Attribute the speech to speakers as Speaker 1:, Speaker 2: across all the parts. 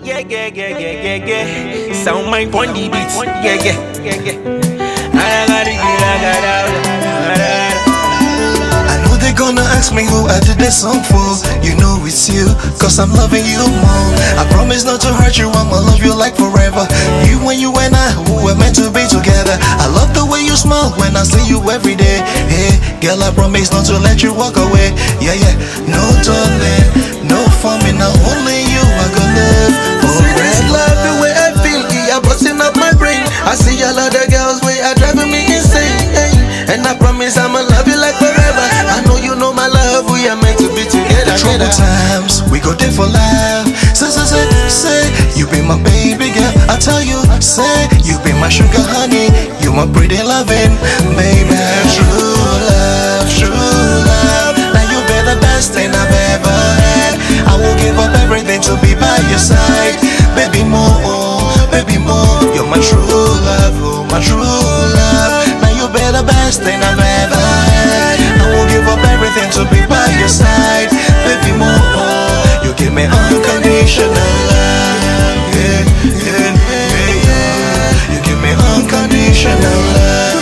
Speaker 1: Yeah. Soundmic on the beats.
Speaker 2: I know they're gonna ask me who I did this song for. You know it's you, cause I'm loving you more. I promise not to hurt you, I'ma love you like forever. You and I, who were meant to be together. I love the way you smile when I see you every day. Hey, girl, I promise not to let you walk away. Yeah, no darling, no for me now, only you I gonna live for.
Speaker 3: This love, the way I feel, yeah, busting up my brain. I see a lot of girls way are driving me insane, and I promise I'ma love you like forever. I know you know my love, we are meant to be together.
Speaker 2: The trouble times, we go there for life. Say, you be my baby girl. I tell you, say, you be my sugar honey. You my pretty loving baby. True love. Now you be the best thing I've ever had. I will give up everything to be by your side. Baby more. You're my true love, oh my true love. Now you be the best thing I've ever had. I will give up everything to be by your side. Baby more. You give me unconditional love. Yeah. You give me unconditional love.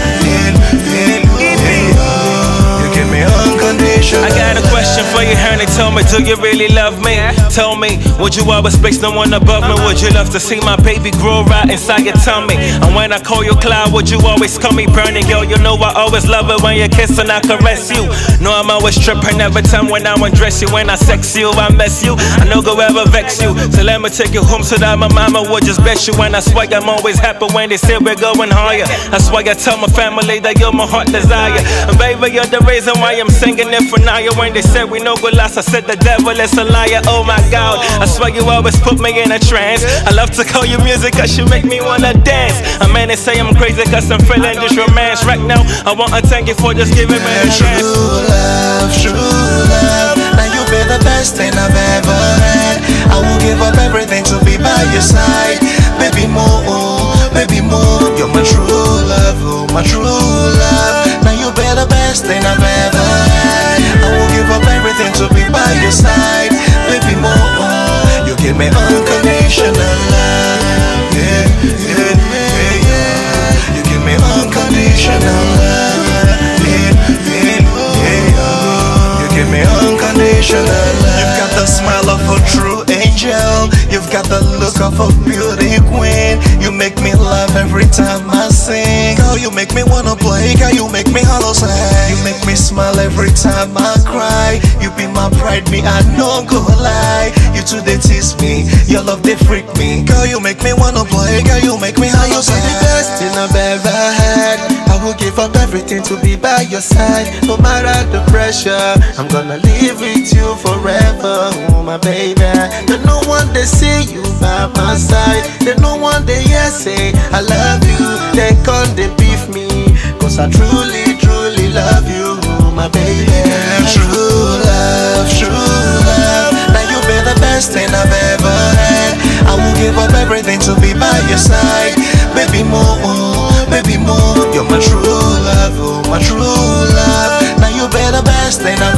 Speaker 2: You give me unconditional love.
Speaker 1: I got a question for you, honey. Tell me, do you really love me? Tell me, would you always place no one above me? Would you love to see my baby grow right inside your tummy? And when I call you Cloud, would you always call me Burning? Girl, you know I always love it when you kiss and I caress you. No, I'm always tripping every time when I undress you. When I sex you, I mess you, I no go ever vex you. So let me take you home so that my mama would just bet you. And I swear I'm always happy when they say we're going higher. That's why I tell my family that you're my heart desire. And baby, you're the reason why I'm singing it for now. When they said we no go last, I said the devil is a liar. Oh my God, I swear you always put me in a trance. I love to call you music cause you make me wanna dance. I mean they say I'm crazy cause I'm feeling this romance. Right now, I wanna thank you for just giving me a chance.
Speaker 2: True love. Now you be the best thing I've ever had. I will give up everything to be by your side. Baby more. You're my true love, oh my true love. Now you be the best thing I've ever had. I will give up everything to be by your side. Baby more. You give me unconditional love. Yeah. You give me unconditional love. You give me unconditional love. You've got the smile of a true angel. You've got the look of a beauty queen. You make me laugh every time I sing. Girl, you make me wanna play. Girl, you make me hollow sing. You make me smile every time I cry. You be my pride, me I no go lie. You too they tease me, your love they freak me. Girl, you make me wanna play. Girl, you make me hollow sing.
Speaker 3: You're the best thing I've ever had. I will give up everything to be by your side. No matter the pressure, I'm gonna live with you forever, oh my baby. There's no one they see you by my side. There's no one they hear say I love you. They can't they beef me, cause I truly love you, oh my baby.
Speaker 2: True love. Now you be the best thing I've ever had. I will give up everything to be by your side. Baby more. You're my true love, oh my true love. Now you be the best thing I've